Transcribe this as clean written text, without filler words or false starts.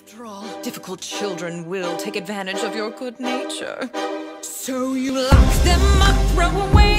After all, difficult children will take advantage of your good nature. So you lock them up, throw away